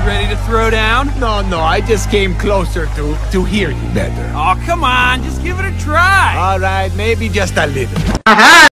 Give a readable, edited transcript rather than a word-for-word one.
ready to throw down? No, I just came closer to hear you better. Oh, come on, just give it a try. All right, maybe just a little.